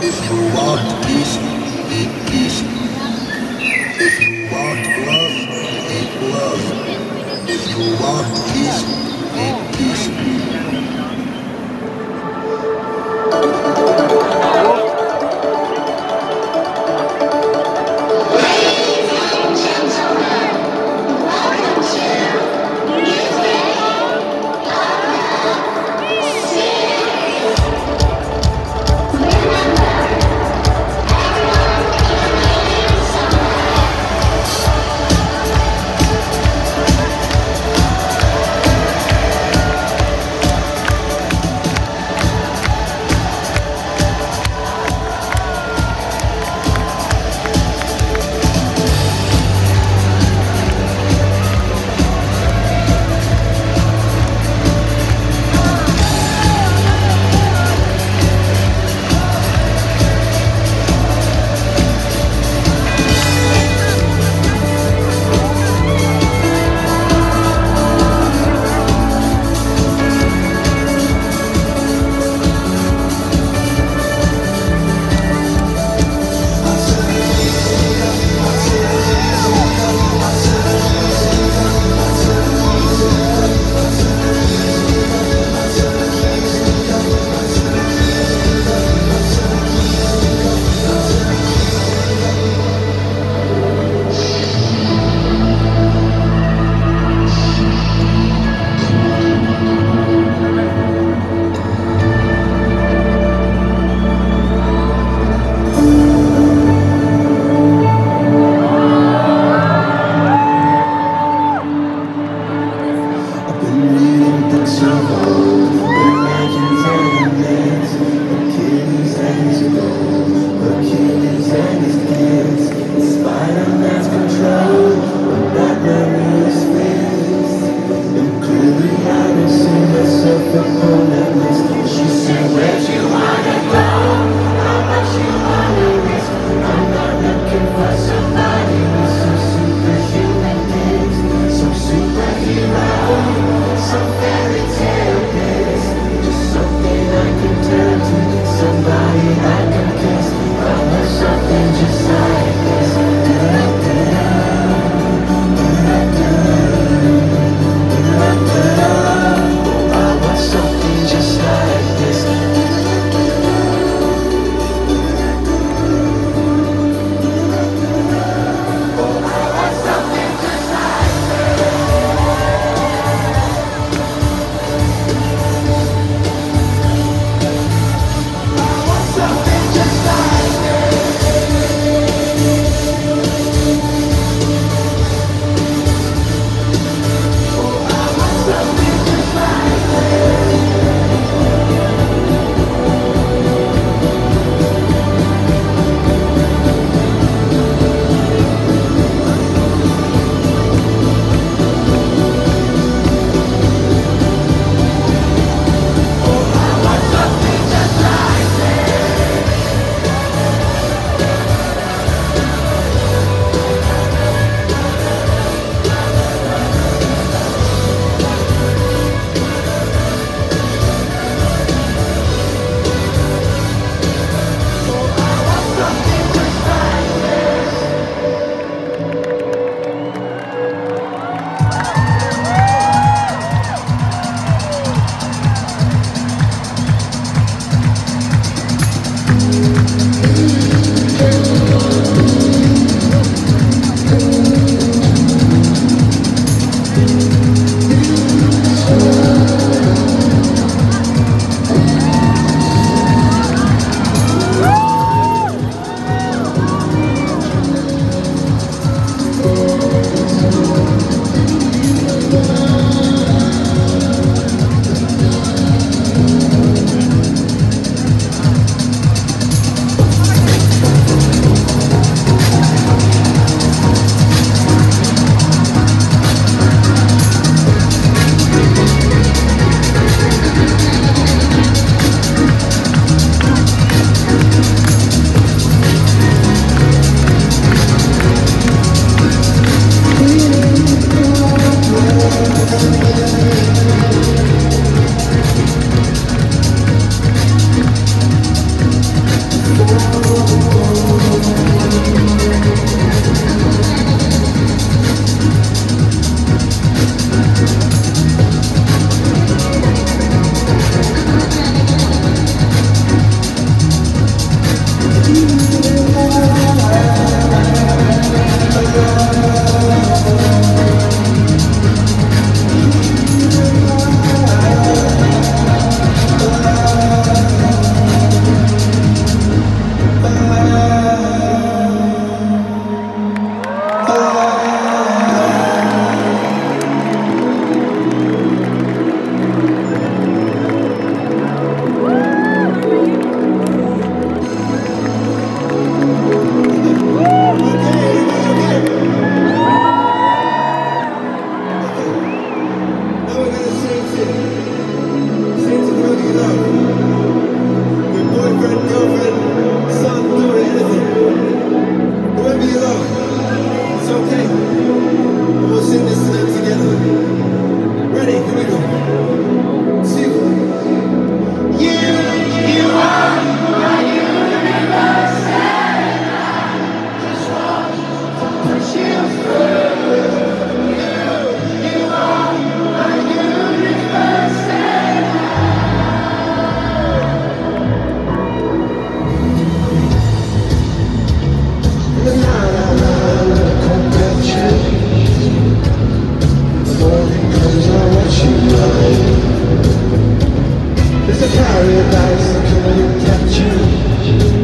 If you want peace, eat peace. If you want love, eat love. If you want peace, eat peace.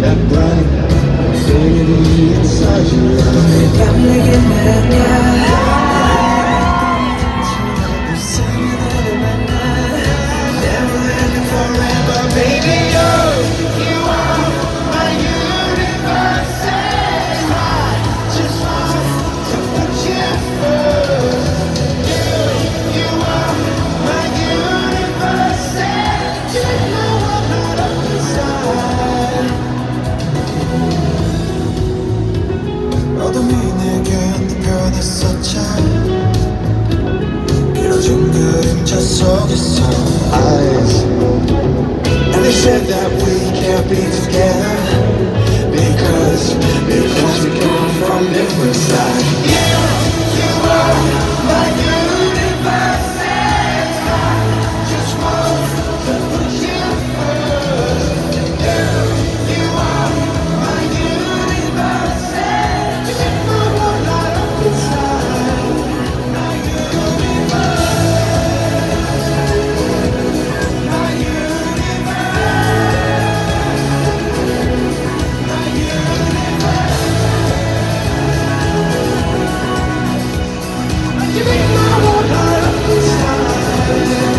that bright, infinity inside your eyes. 밤 내게 말할까? 어둠이 내게 느껴졌었죠. 길어진 그림자 속에서 eyes. And they said that we can't be together because we come from different sides. You are my universe, and I just want to put you first. You are my universe, and you make my world light up inside. My universe, my you make my world light up inside.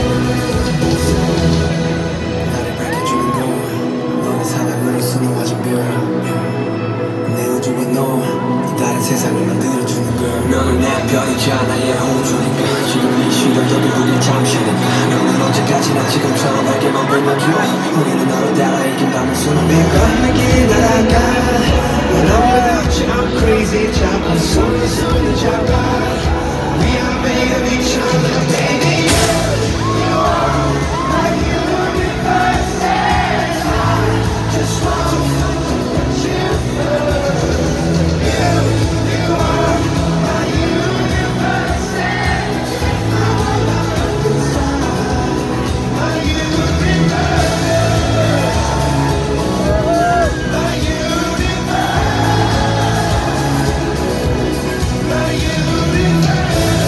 나를 밝혀주는 건 너의 사랑으로 수놓아진 별. 내 우주와 너 다른 세상을 만들어주는 걸. 너는 내 별이자 나의 호주니까. 지금 이 시간도 누구의 잠시니까. 너는 언제까지나 지금처럼 날개만 불러줘. 우리는 너를 따라 이긴다는 수는 매번 내게 날아가. When I'm without you I'm crazy. 자꾸 손을 잡아. We are made of each other, baby. You are my universe, and I just want to put you first. You are my universe, and you make my world light up inside. My universe, my universe, my universe.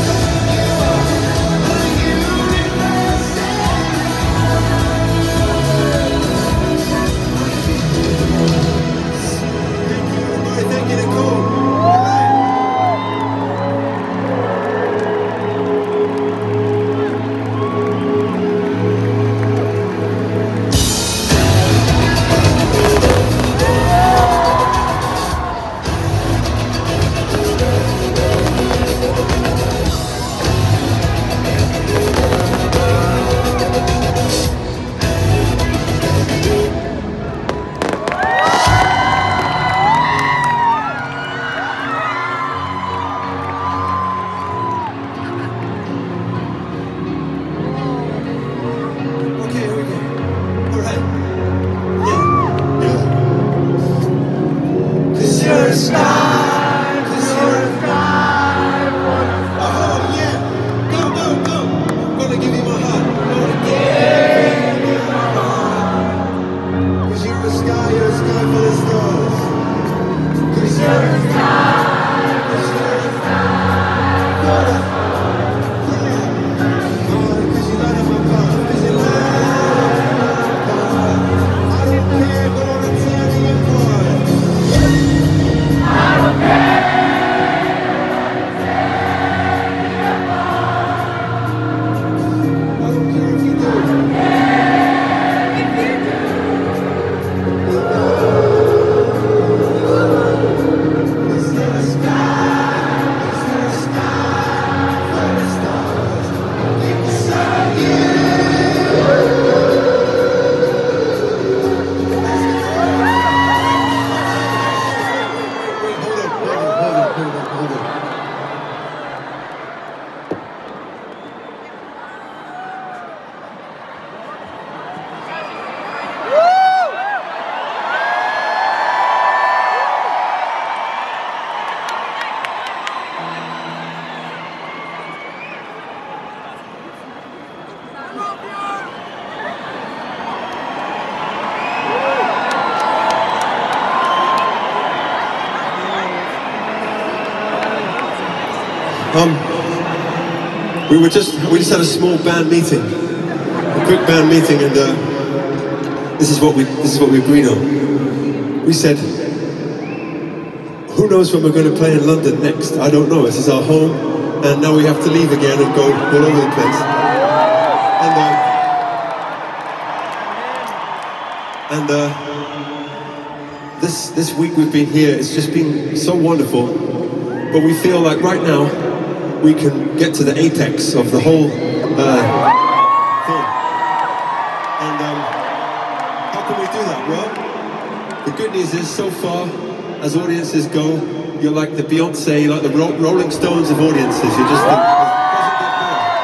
We just had a small band meeting, a quick band meeting, and this is what we agreed on. we said, who knows when we're going to play in London next? I don't know. This is our home, and now we have to leave again and go all over the place. And this week we've been here, it's just been so wonderful. But we feel like right now we can get to the apex of the whole thing. And how can we do that? Well, the good news is, so far, as audiences go, you're like the Beyonce, like the Rolling Stones of audiences. You're just it doesn't get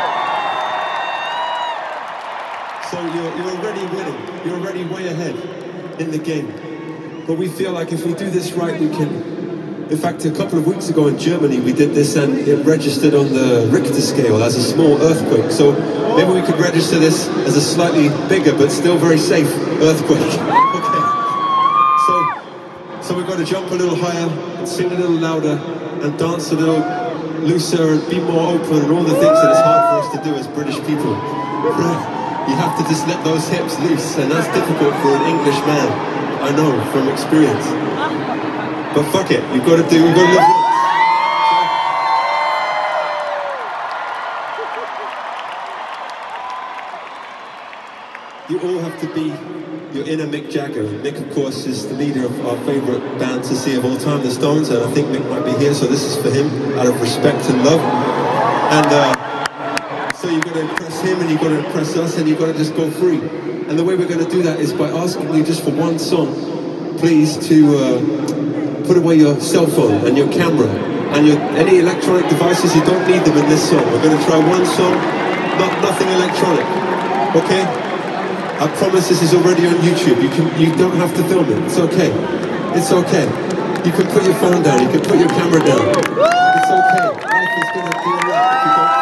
better. So you're already winning. You're already way ahead in the game. But we feel like if we do this right, we can. In fact, a couple of weeks ago in Germany, we did this and it registered on the Richter scale as a small earthquake. So maybe we could register this as a slightly bigger but still very safe earthquake. Okay. So we've got to jump a little higher, and sing a little louder, and dance a little looser, and be more open, and all the things that it's hard for us to do as British people. You have to just let those hips loose, and that's difficult for an English man. I know from experience. But fuck it, you've got to live once. You all have to be your inner Mick Jagger. And Mick, of course, is the leader of our favourite band to see of all time, the Stones, and I think Mick might be here, so this is for him, out of respect and love. And so you've got to impress him, and you've got to impress us, and you've got to just go free. And the way we're going to do that is by asking you just for one song, please, to put away your cell phone and your camera and any electronic devices. You don't need them in this song. We're going to try one song, nothing electronic, okay? I promise this is already on YouTube. You don't have to film it. It's okay. It's okay. You can put your phone down. You can put your camera down. It's okay. Life is going to be alright if you don't